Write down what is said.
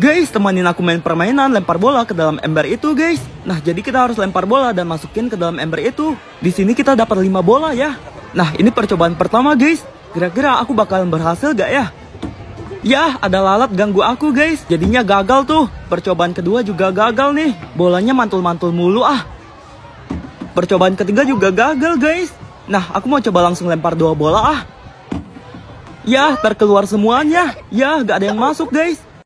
Guys, temenin aku main permainan lempar bola ke dalam ember itu, guys. Nah, jadi kita harus lempar bola dan masukin ke dalam ember itu. Di sini kita dapat 5 bola ya. Nah, ini percobaan pertama, guys. Kira-kira aku bakalan berhasil gak ya? Ya, ada lalat ganggu aku, guys. Jadinya gagal tuh. Percobaan kedua juga gagal nih. Bolanya mantul-mantul mulu ah. Percobaan ketiga juga gagal, guys. Nah, aku mau coba langsung lempar 2 bola ah. Ya, terkeluar semuanya. Ya, gak ada yang masuk, guys.